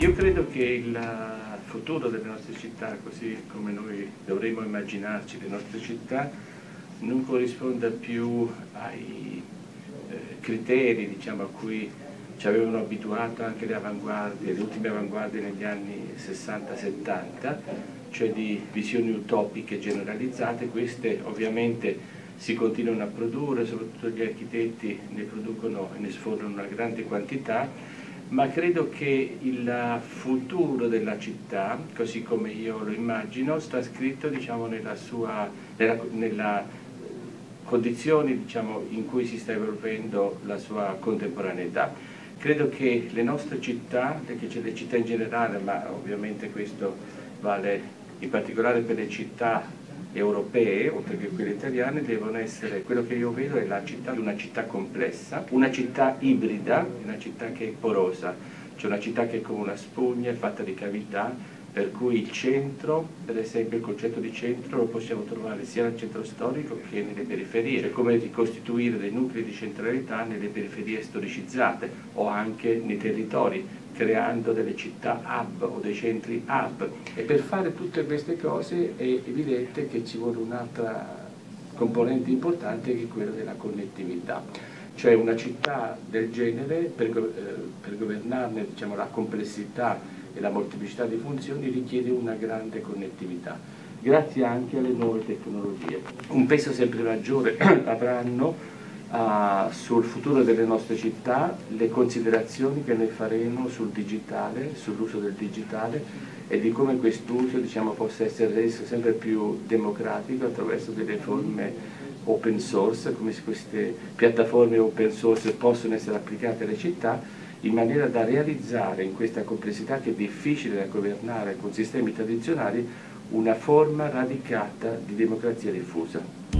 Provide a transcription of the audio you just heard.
Io credo che il futuro delle nostre città, così come noi dovremmo immaginarci le nostre città, non corrisponda più ai criteri, diciamo, a cui ci avevano abituato anche le avanguardie, le ultime avanguardie negli anni 60-70, cioè di visioni utopiche generalizzate. Queste ovviamente si continuano a produrre, soprattutto gli architetti ne producono e ne sfornano una grande quantità, ma credo che il futuro della città, così come io lo immagino, sta scritto, diciamo, nella condizioni, diciamo, in cui si sta evolvendo la sua contemporaneità. Credo che le nostre città, le città in generale, ma ovviamente questo vale in particolare per le città europee, oltre che quelle italiane, devono essere, quello che io vedo è la città di una città complessa, una città ibrida, una città che è porosa, cioè una città che è come una spugna, è fatta di cavità, per cui il centro, per esempio il concetto di centro lo possiamo trovare sia nel centro storico che nelle periferie, cioè come ricostituire dei nuclei di centralità nelle periferie storicizzate o anche nei territori, creando delle città hub o dei centri hub. E per fare tutte queste cose è evidente che ci vuole un'altra componente importante che è quella della connettività. Cioè una città del genere, per governarne, diciamo, la complessità e la molteplicità di funzioni, richiede una grande connettività, grazie anche alle nuove tecnologie. Un peso sempre maggiore avranno sul futuro delle nostre città le considerazioni che noi faremo sul digitale, sull'uso del digitale e di come quest'uso, diciamo, possa essere reso sempre più democratico attraverso delle forme open source, come queste piattaforme open source possono essere applicate alle città, in maniera da realizzare in questa complessità che è difficile da governare con sistemi tradizionali una forma radicata di democrazia diffusa.